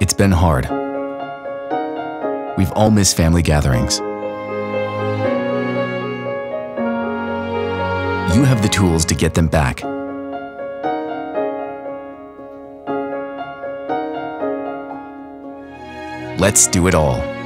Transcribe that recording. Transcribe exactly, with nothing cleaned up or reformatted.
It's been hard. We've all missed family gatherings. You have the tools to get them back. Let's do it all.